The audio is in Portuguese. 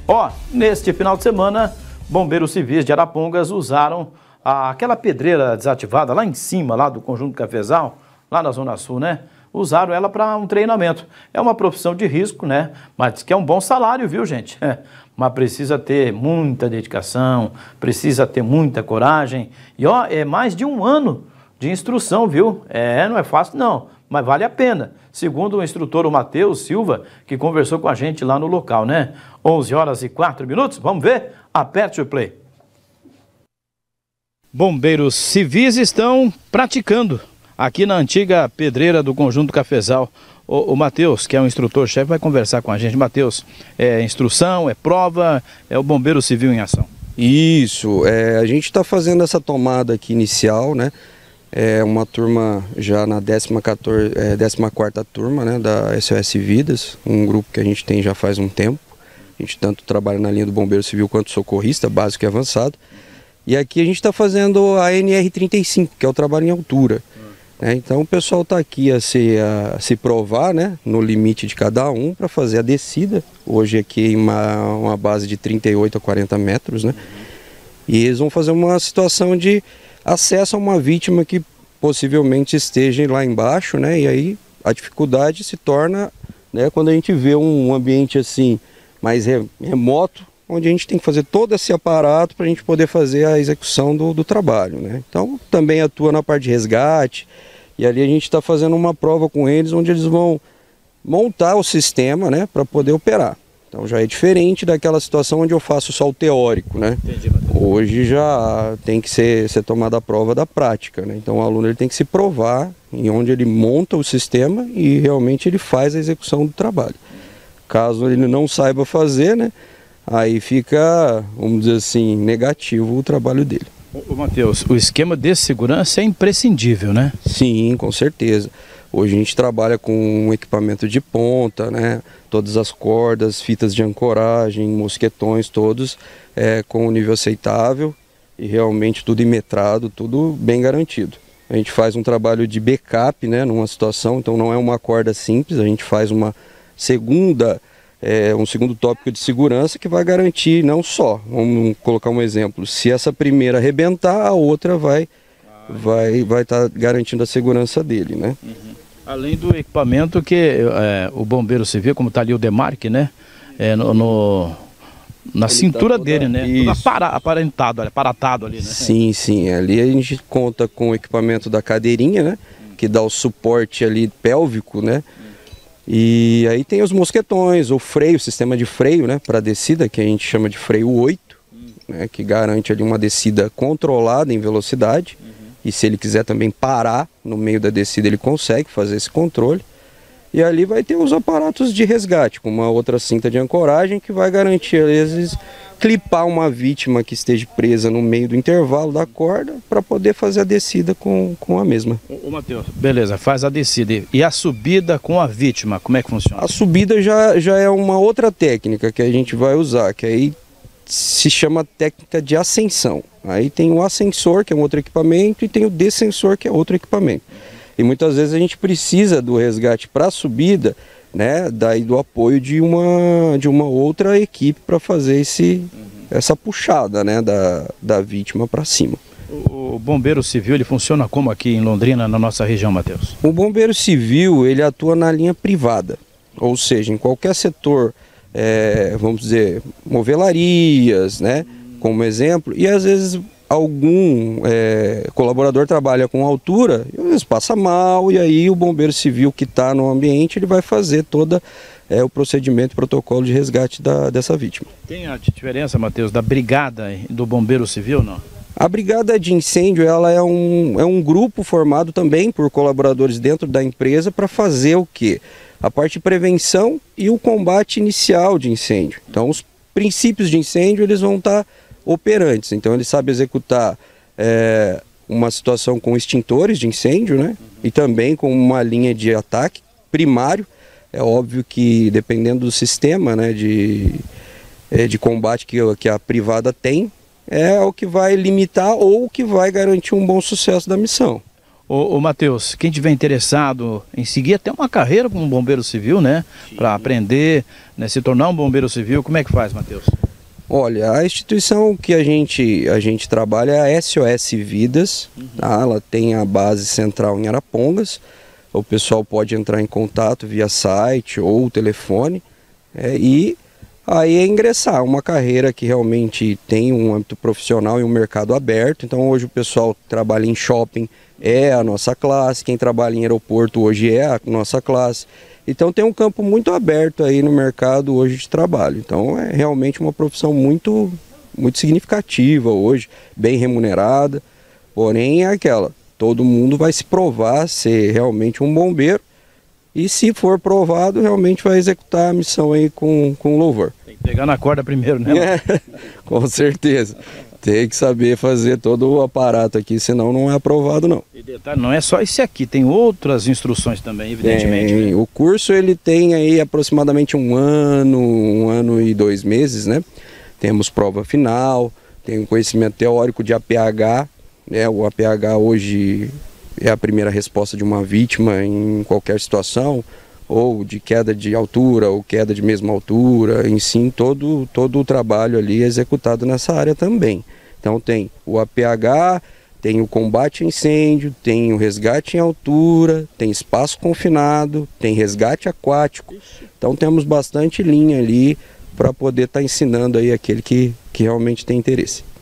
Ó, neste final de semana, bombeiros civis de Arapongas usaram aquela pedreira desativada lá em cima, lá do Conjunto Cafezal, lá na Zona Sul, né? Usaram ela para um treinamento. É uma profissão de risco, né? Mas que é um bom salário, viu, gente? Mas precisa ter muita dedicação, precisa ter muita coragem. E ó, é mais de um ano de instrução, viu? Não é fácil não, mas vale a pena. Segundo o instrutor, o Matheus Silva, que conversou com a gente lá no local, né? 11h04, vamos ver? Aperte o play. Bombeiros civis estão praticando aqui na antiga pedreira do Conjunto Cafezal. O Matheus, que é o instrutor-chefe, vai conversar com a gente. Matheus, é instrução, é prova, é o bombeiro civil em ação? Isso, a gente está fazendo essa tomada aqui inicial, né? É uma turma já na 14ª turma, né, da SOS Vidas, um grupo que a gente tem já faz um tempo. A gente tanto trabalha na linha do bombeiro civil quanto socorrista, básico e avançado. E aqui a gente está fazendo a NR35, que é o trabalho em altura. Então o pessoal está aqui a se provar, né, no limite de cada um para fazer a descida. Hoje aqui em uma base de 38 a 40 metros, né? E eles vão fazer uma situação de acesso a uma vítima que possivelmente esteja lá embaixo, né? E aí a dificuldade se torna, né, quando a gente vê um ambiente assim mais remoto, onde a gente tem que fazer todo esse aparato para a gente poder fazer a execução do trabalho, né? Então também atua na parte de resgate, e ali a gente está fazendo uma prova com eles, onde eles vão montar o sistema, né, para poder operar. Então já é diferente daquela situação onde eu faço só o teórico, né? Entendi, hoje já tem que ser tomada a prova da prática, né? Então o aluno ele tem que se provar em onde ele monta o sistema e realmente ele faz a execução do trabalho. Caso ele não saiba fazer, né, aí fica, vamos dizer assim, negativo o trabalho dele. Ô Matheus, o esquema de segurança é imprescindível, né? Sim, com certeza. Hoje a gente trabalha com um equipamento de ponta, né? Todas as cordas, fitas de ancoragem, mosquetões, todos com um nível aceitável e realmente tudo imetrado, tudo bem garantido. A gente faz um trabalho de backup, né, numa situação, então não é uma corda simples, a gente faz um segundo tópico de segurança que vai garantir não só, vamos colocar um exemplo, se essa primeira arrebentar, a outra vai estar garantindo a segurança dele, né? Além do equipamento que o bombeiro civil, como está ali o Demarque, né? Na cintura dele, né? Tudo aparatado ali, né? Sim, sim. Ali a gente conta com o equipamento da cadeirinha, né? Que dá o suporte ali pélvico, né? E aí tem os mosquetões, o freio, o sistema de freio, né, para descida, que a gente chama de freio 8, né, que garante ali uma descida controlada em velocidade. E se ele quiser também parar no meio da descida, ele consegue fazer esse controle. E ali vai ter os aparatos de resgate, com uma outra cinta de ancoragem que vai garantir, às vezes, clipar uma vítima que esteja presa no meio do intervalo da corda para poder fazer a descida com a mesma. Ô Matheus, beleza, faz a descida. E a subida com a vítima, como é que funciona? A subida já é uma outra técnica que a gente vai usar, que aí se chama técnica de ascensão. Aí tem o ascensor, que é um outro equipamento, e tem o descensor, que é outro equipamento. E muitas vezes a gente precisa do resgate para a subida, né, daí do apoio de uma outra equipe para fazer essa puxada, né, da vítima para cima. O bombeiro civil, ele funciona como aqui em Londrina, na nossa região, Matheus? O bombeiro civil, ele atua na linha privada, ou seja, em qualquer setor, vamos dizer, movelarias, né, como exemplo, e às vezes algum colaborador trabalha com altura, e às vezes passa mal, e aí o bombeiro civil que está no ambiente, ele vai fazer todo o procedimento, protocolo de resgate dessa vítima. Tem a diferença, Matheus, da brigada do bombeiro civil, não? A brigada de incêndio, ela é um grupo formado também por colaboradores dentro da empresa para fazer o quê? A parte de prevenção e o combate inicial de incêndio. Então os princípios de incêndio, eles vão estar operantes, então ele sabe executar uma situação com extintores de incêndio, né? E também com uma linha de ataque primário. É óbvio que dependendo do sistema, né, de combate que a privada tem, é o que vai limitar ou o que vai garantir um bom sucesso da missão. Ô Matheus, quem tiver interessado em seguir até uma carreira como bombeiro civil, né? Para aprender, né, se tornar um bombeiro civil, como é que faz, Matheus? Olha, a instituição que a gente trabalha é a SOS Vidas, tá? Ela tem a base central em Arapongas. O pessoal pode entrar em contato via site ou telefone, e aí é ingressar uma carreira que realmente tem um âmbito profissional e um mercado aberto. Então hoje o pessoal que trabalha em shopping é a nossa classe, quem trabalha em aeroporto hoje é a nossa classe. Então tem um campo muito aberto aí no mercado hoje de trabalho. Então é realmente uma profissão muito significativa hoje, bem remunerada, porém é aquela, todo mundo vai se provar ser realmente um bombeiro e se for provado realmente vai executar a missão aí com louvor. Tem que pegar na corda primeiro, né? Com certeza. Tem que saber fazer todo o aparato aqui, senão não é aprovado não. E detalhe, não é só esse aqui, tem outras instruções também, evidentemente. Né? O curso ele tem aí aproximadamente um ano e 2 meses, né? Temos prova final, tem um conhecimento teórico de APH, né? O APH hoje é a primeira resposta de uma vítima em qualquer situação, ou de queda de altura, ou queda de mesma altura, em si, todo o trabalho ali é executado nessa área também. Então tem o APH, tem o combate a incêndio, tem o resgate em altura, tem espaço confinado, tem resgate aquático. Então temos bastante linha ali para poder estar ensinando aí aquele que realmente tem interesse.